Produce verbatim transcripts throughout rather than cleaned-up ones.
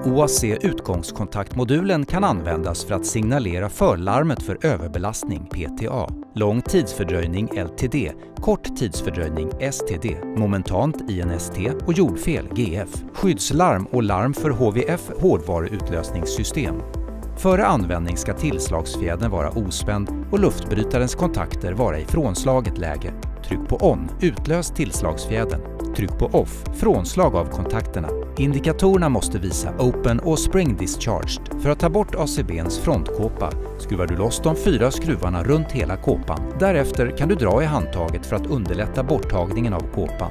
O A C-utgångskontaktmodulen kan användas för att signalera förlarmet för överbelastning P T A, lång tidsfördröjning L T D, kort tidsfördröjning S T D, momentant I N S T och jordfel G F, skyddslarm och larm för H V F hårdvaruutlösningssystem. Före användning ska tillslagsfjädern vara ospänd och luftbrytarens kontakter vara i frånslaget läge. Tryck på On, utlös tillslagsfjädern. Tryck på Off, frånslag av kontakterna. Indikatorerna måste visa Open och Spring Discharged. För att ta bort A C B:ns frontkåpa skruvar du loss de fyra skruvarna runt hela kåpan. Därefter kan du dra i handtaget för att underlätta borttagningen av kåpan.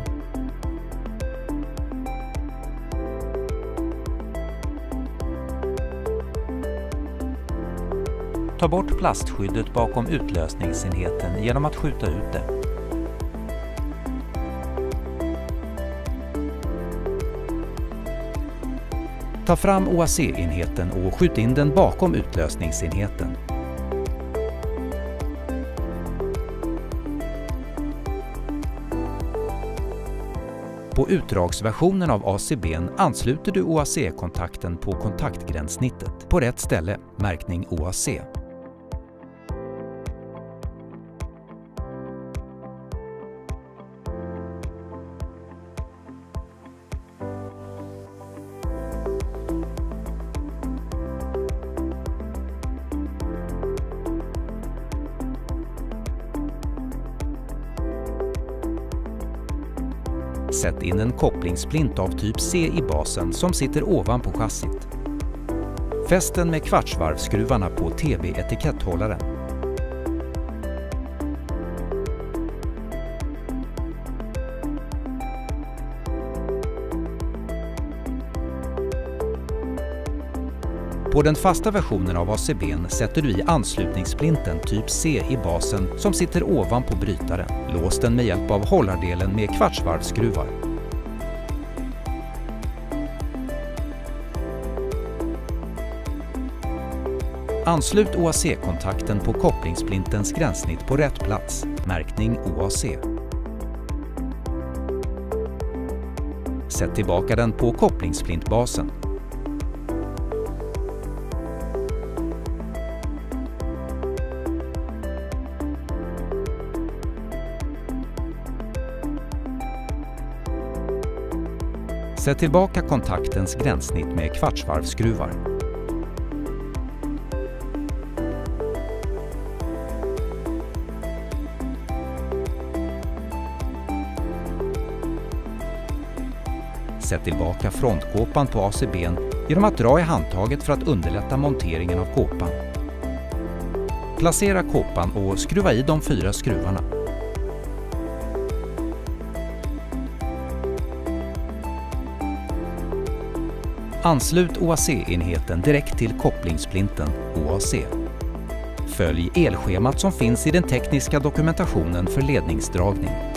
Ta bort plastskyddet bakom utlösningsenheten genom att skjuta ut det. Ta fram O A C-enheten och skjut in den bakom utlösningsenheten. På utdragsversionen av A C B:n ansluter du O A C-kontakten på kontaktgränssnittet på rätt ställe, märkning O A C. Sätt in en kopplingsplint av typ C i basen som sitter ovanpå chassit. Fäst den med kvartsvarvskruvarna på T V-etiketthållaren. På den fasta versionen av A C B:n sätter du i anslutningssplinten typ C i basen som sitter ovanpå brytaren. Lås den med hjälp av hållardelen med kvartsvarvskruvar. Anslut O A C-kontakten på kopplingsplintens gränssnitt på rätt plats, märkning O A C. Sätt tillbaka den på kopplingsplintbasen. Sätt tillbaka kontaktens gränssnitt med kvartsvarvskruvar. Sätt tillbaka frontkåpan på A C B:n genom att dra i handtaget för att underlätta monteringen av kåpan. Placera kåpan och skruva i de fyra skruvarna. Anslut O A C-enheten direkt till kopplingsplinten O A C. Följ elschemat som finns i den tekniska dokumentationen för ledningsdragning.